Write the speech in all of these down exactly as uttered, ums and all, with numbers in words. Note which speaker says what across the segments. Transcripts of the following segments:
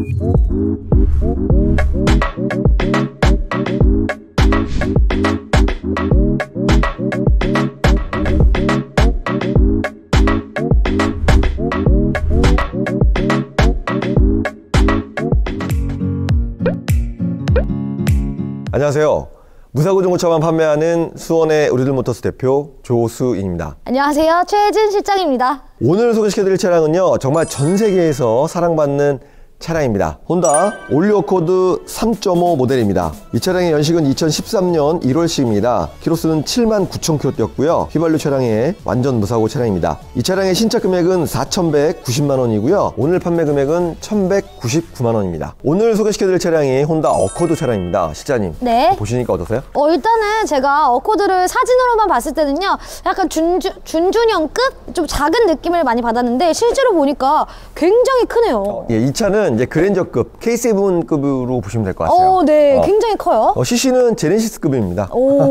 Speaker 1: 안녕하세요. 무사고 중고차만 판매하는 수원의 우리들모터스 대표 조수인입니다.
Speaker 2: 안녕하세요. 최혜진 실장입니다.
Speaker 1: 오늘 소개시켜드릴 차량은요, 정말 전 세계에서 사랑받는 차량입니다. 혼다 올리어코드 삼 점 오 모델입니다. 이 차량의 연식은 이천십삼 년 일월식입니다. 키로수는 칠만 구천 킬로 뛰었고요. 휘발유 차량의 완전 무사고 차량입니다. 이 차량의 신차 금액은 사천백구십만 원이고요. 오늘 판매 금액은 천백구십구만 원입니다. 오늘 소개시켜드릴 차량이 혼다 어코드 차량입니다. 실장님,
Speaker 2: 네.
Speaker 1: 보시니까 어떠세요?
Speaker 2: 어, 일단은 제가 어코드를 사진으로만 봤을 때는요, 약간 준주, 준준형급? 좀 작은 느낌을 많이 받았는데 실제로 보니까 굉장히 크네요.
Speaker 1: 어, 예, 이 차는 이제 그랜저급 케이 세븐급으로 보시면 될 것 같아요.
Speaker 2: 어, 네.
Speaker 1: 어.
Speaker 2: 굉장히 커요.
Speaker 1: 어, 씨씨는 제네시스급입니다.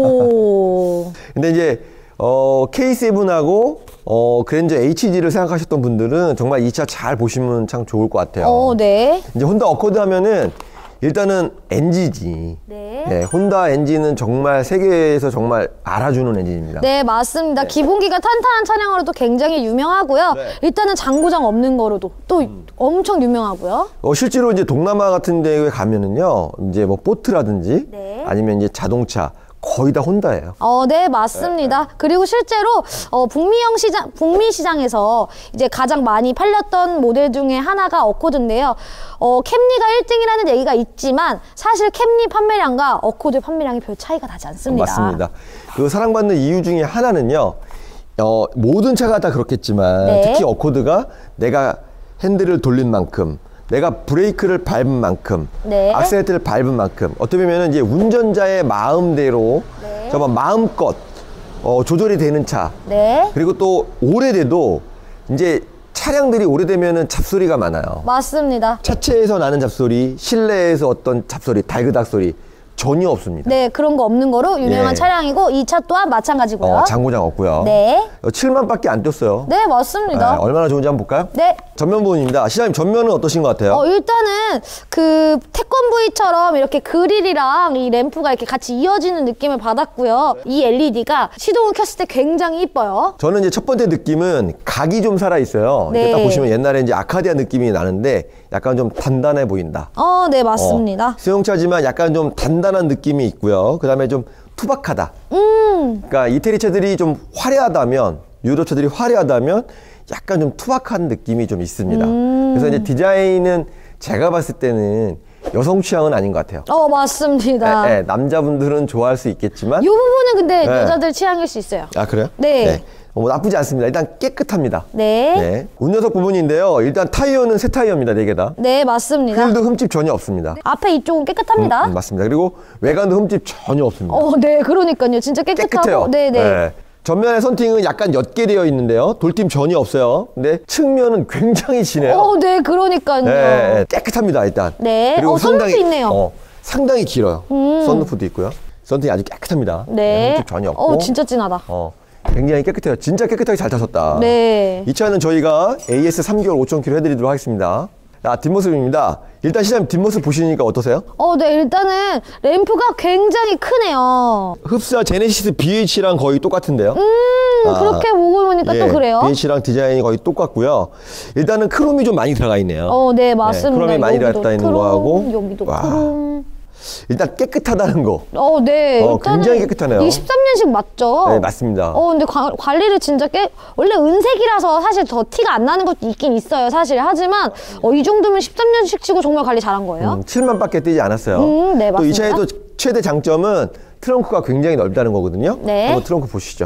Speaker 2: 오.
Speaker 1: 근데 이제 어, 케이 세븐하고 어, 그랜저 에이치지를 생각하셨던 분들은 정말 이 차 잘 보시면 참 좋을 것 같아요.
Speaker 2: 어, 네.
Speaker 1: 이제 혼다 어코드 하면은 일단은 엔지지.
Speaker 2: 네.
Speaker 1: 네, 혼다 엔진은 정말 세계에서 정말 알아주는 엔진입니다.
Speaker 2: 네, 맞습니다.
Speaker 1: 네.
Speaker 2: 기본기가 탄탄한 차량으로도 굉장히 유명하고요.
Speaker 1: 네.
Speaker 2: 일단은 장고장 없는 거로도 또 음. 엄청 유명하고요.
Speaker 1: 어, 실제로 이제 동남아 같은 데에 가면은요, 이제 뭐 보트라든지
Speaker 2: 네.
Speaker 1: 아니면 이제 자동차 거의 다 혼다예요.
Speaker 2: 어, 네, 맞습니다. 네, 네. 그리고 실제로 어, 북미형 시장, 북미 시장에서 이제 가장 많이 팔렸던 모델 중에 하나가 어코드인데요. 어, 캠리가 일 등이라는 얘기가 있지만 사실 캠리 판매량과 어코드 판매량이 별 차이가 나지 않습니다.
Speaker 1: 맞습니다. 그 사랑받는 이유 중에 하나는요, 어, 모든 차가 다 그렇겠지만
Speaker 2: 네.
Speaker 1: 특히 어코드가 내가 핸들을 돌린 만큼, 내가 브레이크를 밟은 만큼,
Speaker 2: 네.
Speaker 1: 악셀레이터를 밟은 만큼, 어떻게 보면 이제 운전자의 마음대로
Speaker 2: 네.
Speaker 1: 정말 마음껏 어, 조절이 되는 차.
Speaker 2: 네.
Speaker 1: 그리고 또 오래돼도 이제 차량들이 오래되면은 잡소리가 많아요.
Speaker 2: 맞습니다.
Speaker 1: 차체에서 나는 잡소리, 실내에서 어떤 잡소리, 달그닥 소리 전혀 없습니다.
Speaker 2: 네, 그런 거 없는 거로 유명한
Speaker 1: 예.
Speaker 2: 차량이고 이 차 또한 마찬가지고요.
Speaker 1: 어, 장고장 없고요.
Speaker 2: 네.
Speaker 1: 어, 칠만밖에 안 뛰었어요.
Speaker 2: 네, 맞습니다.
Speaker 1: 네, 얼마나 좋은지 한번 볼까요?
Speaker 2: 네.
Speaker 1: 전면 부분입니다. 시장님, 전면은 어떠신 것 같아요?
Speaker 2: 어, 일단은 그 태권브이처럼 이렇게 그릴이랑 이 램프가 이렇게 같이 이어지는 느낌을 받았고요. 네. 이 엘이디가 시동을 켰을 때 굉장히 이뻐요.
Speaker 1: 저는 이제 첫 번째 느낌은 각이 좀 살아있어요.
Speaker 2: 네.
Speaker 1: 이렇게 딱 보시면 옛날에 이제 아카디아 느낌이 나는데 약간 좀 단단해 보인다.
Speaker 2: 어, 네, 맞습니다.
Speaker 1: 어, 수용차지만 약간 좀 단단한 느낌이 있고요. 그 다음에 좀 투박하다.
Speaker 2: 음.
Speaker 1: 그러니까 이태리 차들이 좀 화려하다면, 유로차들이 화려하다면 약간 좀 투박한 느낌이 좀 있습니다.
Speaker 2: 음.
Speaker 1: 그래서 이제 디자인은 제가 봤을 때는 여성 취향은 아닌 것 같아요.
Speaker 2: 어, 맞습니다.
Speaker 1: 에, 에, 남자분들은 좋아할 수 있겠지만
Speaker 2: 이 부분은 근데
Speaker 1: 네.
Speaker 2: 여자들 취향일 수 있어요.
Speaker 1: 아, 그래요?
Speaker 2: 네.
Speaker 1: 네. 어, 뭐 나쁘지 않습니다. 일단 깨끗합니다.
Speaker 2: 네.
Speaker 1: 네. 운전석 부분인데요. 일단 타이어는 새 타이어입니다. 네 개 다.
Speaker 2: 네, 맞습니다.
Speaker 1: 휠도 흠집 전혀 없습니다.
Speaker 2: 네. 앞에 이쪽은 깨끗합니다.
Speaker 1: 음, 음, 맞습니다. 그리고 외관도 흠집 전혀 없습니다.
Speaker 2: 어, 네, 그러니까요. 진짜 깨끗하고.
Speaker 1: 깨끗해요.
Speaker 2: 네, 네. 네.
Speaker 1: 전면의 선팅은 약간 옅게 되어 있는데요. 돌팀 전혀 없어요. 근데 측면은 굉장히 진해요.
Speaker 2: 어, 네, 그러니까요.
Speaker 1: 네, 깨끗합니다, 일단.
Speaker 2: 네.
Speaker 1: 그리고
Speaker 2: 어, 선루프 있네요.
Speaker 1: 어, 상당히 길어요.
Speaker 2: 음.
Speaker 1: 선루프도 있고요. 선팅이 아주 깨끗합니다.
Speaker 2: 네.
Speaker 1: 흠집 전혀 없고.
Speaker 2: 어, 진짜 진하다.
Speaker 1: 어, 굉장히 깨끗해요. 진짜 깨끗하게 잘 타셨다.
Speaker 2: 네.
Speaker 1: 이 차는 저희가 에이에스 삼 개월 오천 킬로미터 해드리도록 하겠습니다. 자, 뒷모습입니다. 일단 시장님 뒷모습 보시니까 어떠세요?
Speaker 2: 어, 네, 일단은 램프가 굉장히 크네요.
Speaker 1: 흡사 제네시스 비에이치랑 거의 똑같은데요.
Speaker 2: 음,
Speaker 1: 아,
Speaker 2: 그렇게 보고 보니까
Speaker 1: 예,
Speaker 2: 또 그래요.
Speaker 1: 비에이치랑 디자인이 거의 똑같고요. 일단은 크롬이 좀 많이 들어가 있네요.
Speaker 2: 어, 네, 맞습니다.
Speaker 1: 네, 크롬이 많이
Speaker 2: 여기도
Speaker 1: 들어가 있는
Speaker 2: 크롬,
Speaker 1: 거하고.
Speaker 2: 여기도
Speaker 1: 와.
Speaker 2: 크롬.
Speaker 1: 일단 깨끗하다는 거.
Speaker 2: 어, 네.
Speaker 1: 어,
Speaker 2: 일단은
Speaker 1: 굉장히 깨끗하네요.
Speaker 2: 이게 십삼 년식 맞죠?
Speaker 1: 네, 맞습니다.
Speaker 2: 어, 근데 관, 관리를 진짜 깨, 원래 은색이라서 사실 더 티가 안 나는 것도 있긴 있어요, 사실. 하지만, 어, 이 정도면 십삼 년식 치고 정말 관리 잘한 거예요.
Speaker 1: 음, 칠만밖에 뛰지 않았어요.
Speaker 2: 음, 네,
Speaker 1: 또 이
Speaker 2: 맞습니다.
Speaker 1: 차의 또 최대 장점은 트렁크가 굉장히 넓다는 거거든요.
Speaker 2: 네.
Speaker 1: 한번 트렁크 보시죠.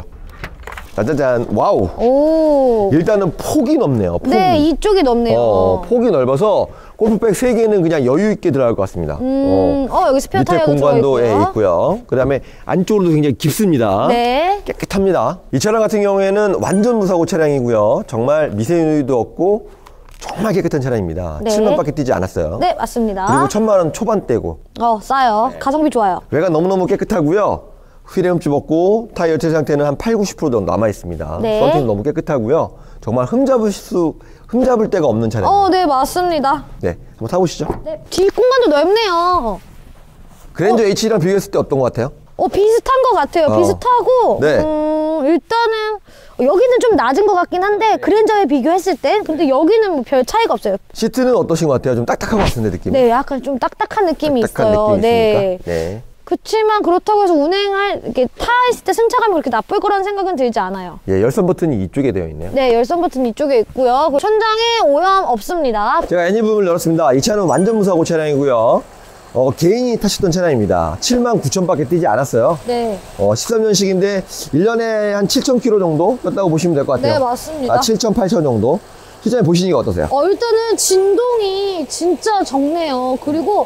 Speaker 1: 짜자잔, 와우.
Speaker 2: 오.
Speaker 1: 일단은 폭이 넓네요. 폭이.
Speaker 2: 네, 이쪽이 넓네요.
Speaker 1: 어, 폭이 넓어서 골프백 세 개는 그냥 여유 있게 들어갈 것 같습니다.
Speaker 2: 음, 어, 여기 스페어
Speaker 1: 밑에
Speaker 2: 타이어도
Speaker 1: 공간도
Speaker 2: 들어있고요.
Speaker 1: 예, 있고요. 그 다음에 안쪽으로도 굉장히 깊습니다.
Speaker 2: 네.
Speaker 1: 깨끗합니다. 이 차량 같은 경우에는 완전 무사고 차량이고요. 정말 미세누이도 없고 정말 깨끗한 차량입니다.
Speaker 2: 네.
Speaker 1: 칠만밖에 뛰지 않았어요.
Speaker 2: 네, 맞습니다.
Speaker 1: 그리고 천만 원 초반대고.
Speaker 2: 어, 싸요. 가성비 좋아요.
Speaker 1: 외관 너무너무 깨끗하고요. 휠에 흠집 없고 타이어 체 상태는 한 팔, 구십 퍼센트 정도 남아 있습니다.
Speaker 2: 네.
Speaker 1: 썬팅 너무 깨끗하고요. 정말 흠잡을 수 흠잡을 데가 없는 차량입니다.
Speaker 2: 어, 네, 맞습니다.
Speaker 1: 네, 한번 타보시죠.
Speaker 2: 네, 뒷 공간도 넓네요.
Speaker 1: 그랜저 H랑 비교했을 때 어떤 것 같아요?
Speaker 2: 어, 비슷한 것 같아요.
Speaker 1: 어.
Speaker 2: 비슷하고,
Speaker 1: 네.
Speaker 2: 음, 일단은, 여기는 좀 낮은 것 같긴 한데, 그랜저에 비교했을 때, 근데 여기는 뭐 별 차이가 없어요.
Speaker 1: 시트는 어떠신 것 같아요? 좀 딱딱한 것 같은데, 느낌이?
Speaker 2: 네, 약간 좀 딱딱한 느낌이
Speaker 1: 딱딱한
Speaker 2: 있어요.
Speaker 1: 느낌이
Speaker 2: 네.
Speaker 1: 있습니까? 네.
Speaker 2: 그치만 그렇다고 해서 운행할, 이렇게 타 있을 때 승차감이 그렇게 나쁠 거라는 생각은 들지 않아요.
Speaker 1: 예, 열선 버튼이 이쪽에 되어 있네요.
Speaker 2: 네, 열선 버튼 이쪽에 있고요. 그 천장에 오염 없습니다.
Speaker 1: 제가 엔진 부분을 열었습니다. 이 차는 완전 무사고 차량이고요. 어, 개인이 타셨던 차량입니다. 칠만 구천 밖에 뛰지 않았어요.
Speaker 2: 네.
Speaker 1: 어, 십삼 년식인데 일 년에 한 칠천 킬로미터 정도 떴다고 보시면 될 것 같아요.
Speaker 2: 네, 맞습니다.
Speaker 1: 아, 칠천, 팔천 정도. 실장님 보시니까 어떠세요?
Speaker 2: 어, 일단은 진동이 진짜 적네요. 그리고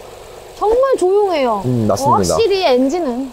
Speaker 2: 정말 조용해요.
Speaker 1: 음, 맞습니다.
Speaker 2: 어, 확실히 엔진은.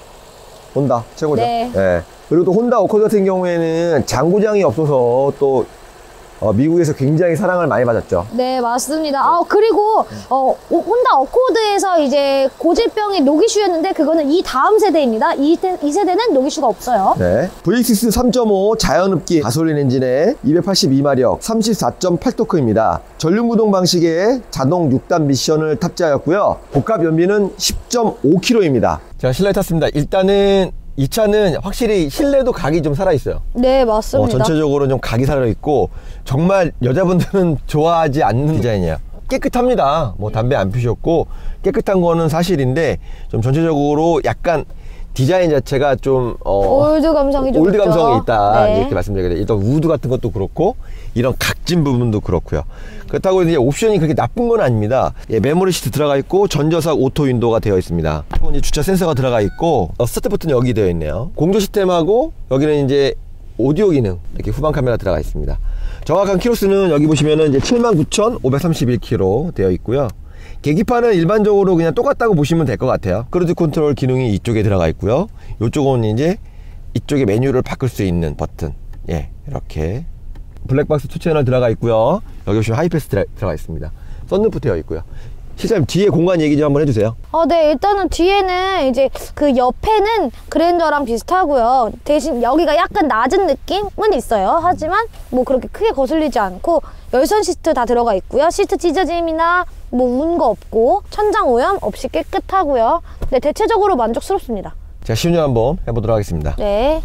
Speaker 1: 혼다 최고죠.
Speaker 2: 네.
Speaker 1: 예. 그리고 또 혼다 어코드 같은 경우에는 장고장이 없어서 또 어, 미국에서 굉장히 사랑을 많이 받았죠.
Speaker 2: 네, 맞습니다. 아, 그리고, 어, 오- 혼다 어코드에서 이제 고질병이 노기슈였는데, 그거는 이 다음 세대입니다. 이, 세- 이 세대는 노기슈가 없어요.
Speaker 1: 네. 브이 식스 삼 점 오 자연흡기 가솔린 엔진에 이백팔십이 마력 삼십사 점 팔 토크입니다. 전륜구동 방식의 자동 육 단 미션을 탑재하였고요. 복합 연비는 십 점 오 킬로미터입니다. 제가 실내에 탔습니다. 일단은 이 차는 확실히 실내도 각이 좀 살아있어요.
Speaker 2: 네,
Speaker 1: 어,
Speaker 2: 맞습니다.
Speaker 1: 전체적으로 좀 각이 살아있고 정말 여자분들은 좋아하지 않는 디자인이에요. 깨끗합니다. 뭐 담배 안 피우셨고 깨끗한 거는 사실인데 좀 전체적으로 약간 디자인 자체가 좀 어,
Speaker 2: 올드 감성이 좀
Speaker 1: 올드
Speaker 2: 있죠.
Speaker 1: 감성이 있다
Speaker 2: 네.
Speaker 1: 이렇게 말씀드리겠습니다. 일단 우드 같은 것도 그렇고 이런 각진 부분도 그렇고요. 그렇다고 이제 옵션이 그렇게 나쁜 건 아닙니다. 예, 메모리 시트 들어가 있고 전자석 오토 윈도우가 되어 있습니다. 그리고 이제 주차 센서가 들어가 있고 어, 스타트 버튼 여기 되어 있네요. 공조 시스템하고 여기는 이제 오디오 기능 이렇게 후방 카메라 들어가 있습니다. 정확한 키로수는 여기 보시면은 이제 칠만 구천 오백삼십일 킬로미터 되어 있고요. 계기판은 일반적으로 그냥 똑같다고 보시면 될 것 같아요. 크루즈 컨트롤 기능이 이쪽에 들어가 있고요. 이쪽은 이제 이쪽에 메뉴를 바꿀 수 있는 버튼. 예, 이렇게 블랙박스 투 채널 들어가 있고요. 여기 보시면 하이패스 들어, 들어가 있습니다. 썬루프 되어 있고요. 실장님 뒤에 공간 얘기 좀 한번 해주세요.
Speaker 2: 어, 네, 일단은 뒤에는 이제 그 옆에는 그랜저랑 비슷하고요. 대신 여기가 약간 낮은 느낌은 있어요. 하지만 뭐 그렇게 크게 거슬리지 않고 열선 시트 다 들어가 있고요. 시트 찢어짐이나 뭐 운 거 없고 천장 오염 없이 깨끗하고요. 네, 대체적으로 만족스럽습니다.
Speaker 1: 제가 시운전 한번 해보도록 하겠습니다.
Speaker 2: 네.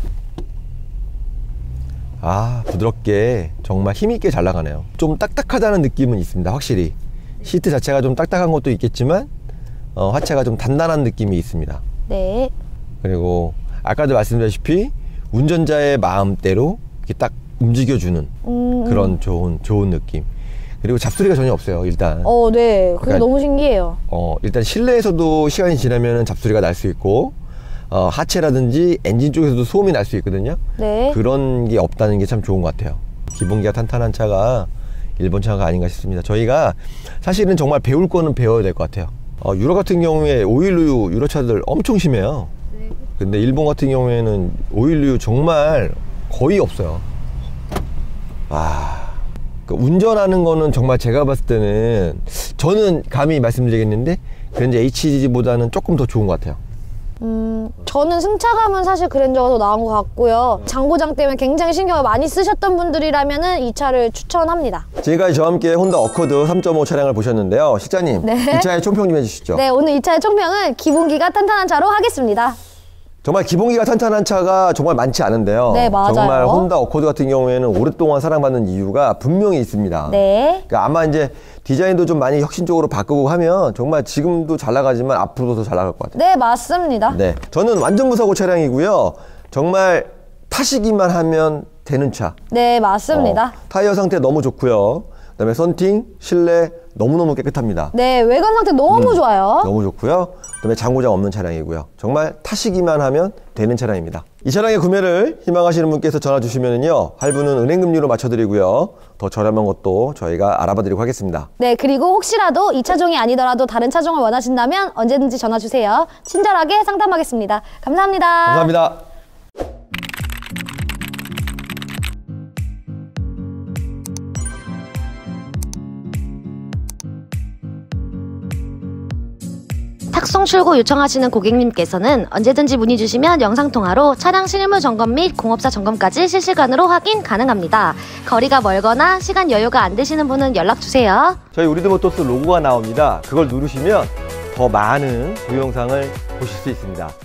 Speaker 1: 아, 부드럽게 정말 힘있게 잘 나가네요. 좀 딱딱하다는 느낌은 있습니다. 확실히 시트 자체가 좀 딱딱한 것도 있겠지만 어, 하체가 좀 단단한 느낌이 있습니다.
Speaker 2: 네.
Speaker 1: 그리고 아까도 말씀드렸다시피 운전자의 마음대로 이렇게 딱 움직여주는
Speaker 2: 음,
Speaker 1: 그런 좋은 좋은 느낌. 그리고 잡소리가 전혀 없어요. 일단
Speaker 2: 어, 네. 그게
Speaker 1: 그러니까-
Speaker 2: 너무 신기해요.
Speaker 1: 어, 일단 실내에서도 시간이 지나면 잡소리가 날 수 있고 어, 하체라든지 엔진 쪽에서도 소음이 날 수 있거든요.
Speaker 2: 네.
Speaker 1: 그런 게 없다는 게 참 좋은 것 같아요. 기본기가 탄탄한 차가 일본 차가 아닌가 싶습니다. 저희가 사실은 정말 배울 거는 배워야 될 것 같아요. 어, 유럽 같은 경우에 오일류 유로 차들 엄청 심해요. 근데 일본 같은 경우에는 오일류 정말 거의 없어요. 와, 그 운전하는 거는 정말 제가 봤을 때는 저는 감히 말씀드리겠는데 그랜저 에이치디보다는 조금 더 좋은 것 같아요.
Speaker 2: 음, 저는 승차감은 사실 그랜저가 더 나은 것 같고요. 장고장 때문에 굉장히 신경을 많이 쓰셨던 분들이라면은 이 차를 추천합니다.
Speaker 1: 지금까지 저와 함께 혼다 어코드 삼 점 오 차량을 보셨는데요. 실장님,
Speaker 2: 네.
Speaker 1: 이 차의 총평 좀 해주시죠.
Speaker 2: 네, 오늘 이 차의 총평은 기본기가 탄탄한 차로 하겠습니다.
Speaker 1: 정말 기본기가 탄탄한 차가 정말 많지 않은데요.
Speaker 2: 네, 맞아요.
Speaker 1: 정말 혼다 어코드 같은 경우에는 오랫동안 사랑받는 이유가 분명히 있습니다.
Speaker 2: 네.
Speaker 1: 그러니까 아마 이제 디자인도 좀 많이 혁신적으로 바꾸고 하면 정말 지금도 잘 나가지만 앞으로도 더 잘 나갈 것 같아요.
Speaker 2: 네, 맞습니다.
Speaker 1: 네, 저는 완전 무사고 차량이고요. 정말 타시기만 하면 되는 차.
Speaker 2: 네, 맞습니다.
Speaker 1: 어, 타이어 상태 너무 좋고요. 그다음에 썬팅, 실내 너무너무 깨끗합니다.
Speaker 2: 네, 외관 상태 너무 좋아요.
Speaker 1: 너무 좋고요. 그다음에 장고장 없는 차량이고요. 정말 타시기만 하면 되는 차량입니다. 이 차량의 구매를 희망하시는 분께서 전화 주시면은요, 할부는 은행금리로 맞춰드리고요. 더 저렴한 것도 저희가 알아봐드리고 하겠습니다.
Speaker 2: 네, 그리고 혹시라도 이 차종이 아니더라도 다른 차종을 원하신다면 언제든지 전화 주세요. 친절하게 상담하겠습니다. 감사합니다.
Speaker 1: 감사합니다.
Speaker 2: 착송 출고 요청하시는 고객님께서는 언제든지 문의 주시면 영상통화로 차량 실무 점검 및 공업사 점검까지 실시간으로 확인 가능합니다. 거리가 멀거나 시간 여유가 안 되시는 분은 연락 주세요.
Speaker 1: 저희 우리드모터스 로고가 나옵니다. 그걸 누르시면 더 많은 동영상을 보실 수 있습니다.